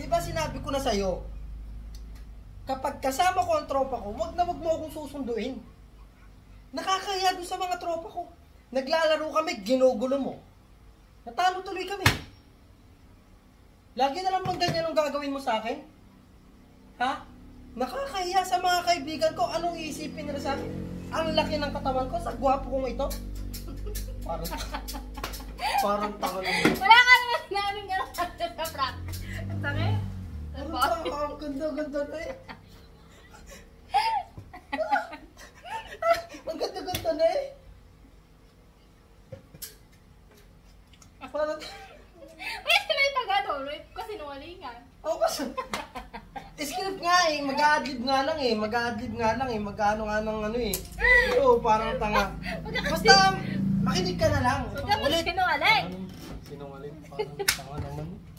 Di ba sinabi ko na sa'yo, kapag kasama ko ang tropa ko, wag na wag mo akong susunduin. Nakakaya doon sa mga tropa ko. Naglalaro kami, ginugulo mo. Natalo tuloy kami. Lagi na lang bang ganyan ang gagawin mo sa akin? Ha? Nakakaya sa mga kaibigan ko, anong iisipin nila sa akin? Ang laki ng katawan ko, sa gwapo kong ito. Parang tanga naman. Wala ka naman namin gano'n sa prank. Ang tangi? Ang ganda-ganda na eh. Ang ganda-ganda na eh. Parang... May sila yung pag-adolit kasi nungalingan. Oo kasi... Script nga eh, mag-a-adlib nga lang eh. Mag-a-adlib nga lang eh. Mag-ano nga ng ano eh. Oo, parang tanga. Basta, makinig ka na lang. Huwag ka mas sinungaling. Sinungaling? Parang tanga naman.